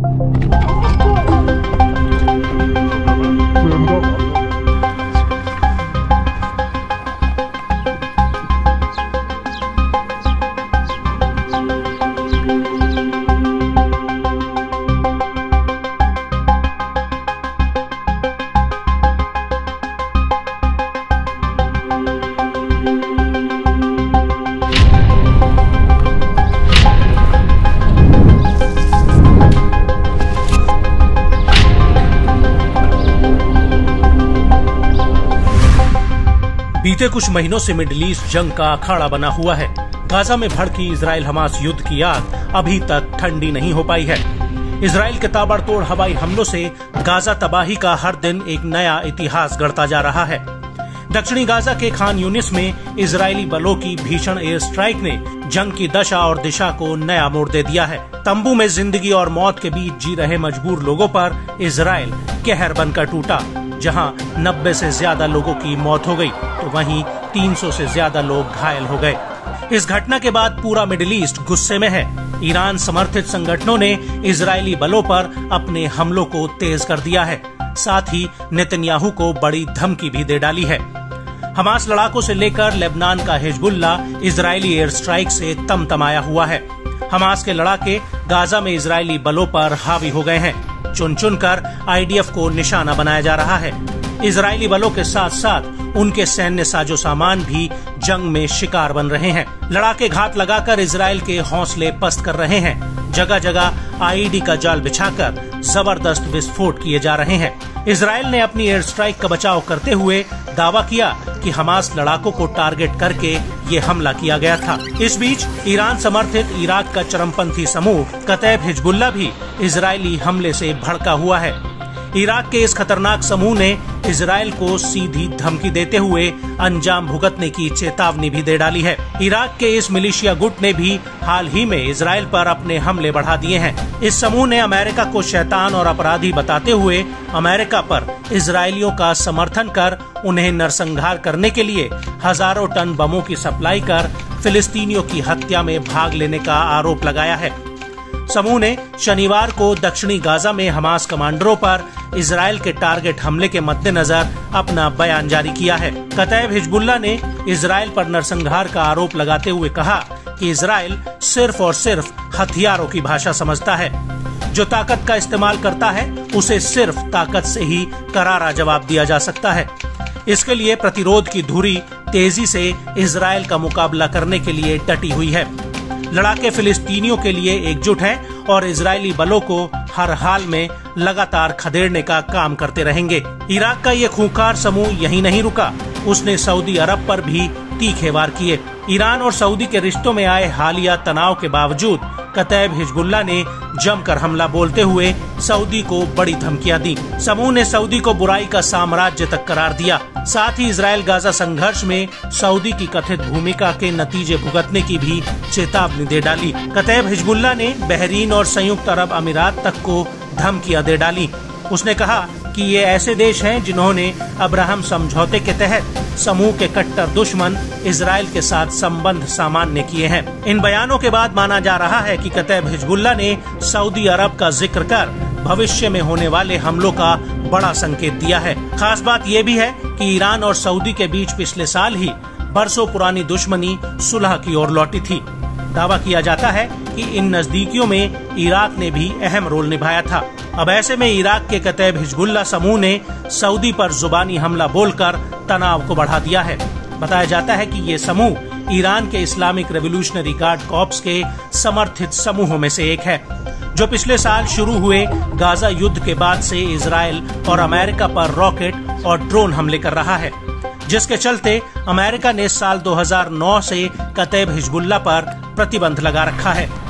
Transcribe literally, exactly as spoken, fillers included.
बीते कुछ महीनों से मिडिल ईस्ट जंग का अखाड़ा बना हुआ है। गाजा में भड़की इजराइल हमास युद्ध की आग अभी तक ठंडी नहीं हो पाई है। इजराइल के ताबड़तोड़ हवाई हमलों से गाजा तबाही का हर दिन एक नया इतिहास गढ़ता जा रहा है। दक्षिणी गाजा के खान यूनिस में इजरायली बलों की भीषण एयर स्ट्राइक ने जंग की दशा और दिशा को नया मोड़ दे दिया है। तंबू में जिंदगी और मौत के बीच जी रहे मजबूर लोगों पर इजराइल कहर बनकर टूटा। जहां नब्बे से ज्यादा लोगों की मौत हो गई तो वहीं तीन सौ से ज्यादा लोग घायल हो गए। इस घटना के बाद पूरा मिडिल ईस्ट गुस्से में है। ईरान समर्थित संगठनों ने इजरायली बलों पर अपने हमलों को तेज कर दिया है। साथ ही नेतन्याहू को बड़ी धमकी भी दे डाली है। हमास लड़ाकों से लेकर लेबनान का हिजबुल्ला इजरायली एयर स्ट्राइक से तमतमाया हुआ है। हमास के लड़ाके गाजा में इजरायली बलों पर हावी हो गए हैं। चुन चुनकर आईडीएफ को निशाना बनाया जा रहा है। इजरायली बलों के साथ साथ उनके सैन्य साजो सामान भी जंग में शिकार बन रहे हैं। लड़ाके घात लगाकर इजराइल के हौसले पस्त कर रहे हैं। जगह जगह आईईडी का जाल बिछाकर जबरदस्त विस्फोट किए जा रहे हैं। इजराइल ने अपनी एयर स्ट्राइक का बचाव करते हुए दावा किया कि हमास लड़ाकों को टारगेट करके ये हमला किया गया था। इस बीच ईरान समर्थित इराक का चरमपंथी समूह कतैब हिजबुल्लाह भी इजरायली हमले से भड़का हुआ है। इराक के इस खतरनाक समूह ने इजराइल को सीधी धमकी देते हुए अंजाम भुगतने की चेतावनी भी दे डाली है। इराक के इस मिलिशिया गुट ने भी हाल ही में इजराइल पर अपने हमले बढ़ा दिए हैं। इस समूह ने अमेरिका को शैतान और अपराधी बताते हुए अमेरिका पर इजरायलियों का समर्थन कर उन्हें नरसंहार करने के लिए हजारों टन बमों की सप्लाई कर फिलिस्तीनियों की हत्या में भाग लेने का आरोप लगाया है। समूह ने शनिवार को दक्षिणी गाजा में हमास कमांडरों पर इजराइल के टारगेट हमले के मद्देनजर अपना बयान जारी किया है। कतैब हिजबुल्लाह ने इजराइल पर नरसंहार का आरोप लगाते हुए कहा कि इजराइल सिर्फ और सिर्फ हथियारों की भाषा समझता है। जो ताकत का इस्तेमाल करता है उसे सिर्फ ताकत से ही करारा जवाब दिया जा सकता है। इसके लिए प्रतिरोध की धुरी तेजी से इजराइल का मुकाबला करने के लिए डटी हुई है। लड़ाके फिलिस्तीनियों के लिए एकजुट हैं और इजरायली बलों को हर हाल में लगातार खदेड़ने का काम करते रहेंगे। इराक का ये खूंखार समूह यहीं नहीं रुका, उसने सऊदी अरब पर भी तीखे वार किए। ईरान और सऊदी के रिश्तों में आए हालिया तनाव के बावजूद कतैब हिजबुल्लाह ने जमकर हमला बोलते हुए सऊदी को बड़ी धमकियां दी। समूह ने सऊदी को बुराई का साम्राज्य तक करार दिया। साथ ही इजराइल गाजा संघर्ष में सऊदी की कथित भूमिका के नतीजे भुगतने की भी चेतावनी दे डाली। कतैब हिजबुल्लाह ने बहरीन और संयुक्त अरब अमीरात तक को धमकियां दे डाली। उसने कहा कि ये ऐसे देश हैं जिन्होंने अब्राहम समझौते के तहत समूह के कट्टर दुश्मन इजराइल के साथ संबंध सामान्य किए हैं। इन बयानों के बाद माना जा रहा है कि कतैब हिजबुल्लाह ने सऊदी अरब का जिक्र कर भविष्य में होने वाले हमलों का बड़ा संकेत दिया है। खास बात ये भी है कि ईरान और सऊदी के बीच पिछले साल ही बरसों पुरानी दुश्मनी सुलह की ओर लौटी थी। दावा किया जाता है कि इन नजदीकियों में इराक ने भी अहम रोल निभाया था। अब ऐसे में इराक के कतैब हिजबुल्लाह समूह ने सऊदी पर जुबानी हमला बोलकर तनाव को बढ़ा दिया है। बताया जाता है कि ये समूह ईरान के इस्लामिक रेवोल्यूशनरी गार्ड कॉर्प्स के समर्थित समूहों में से एक है, जो पिछले साल शुरू हुए गाजा युद्ध के बाद से इजराइल और अमेरिका पर रॉकेट और ड्रोन हमले कर रहा है, जिसके चलते अमेरिका ने साल दो हज़ार नौ से कतैब हिजबुल्लाह पर प्रतिबंध लगा रखा है।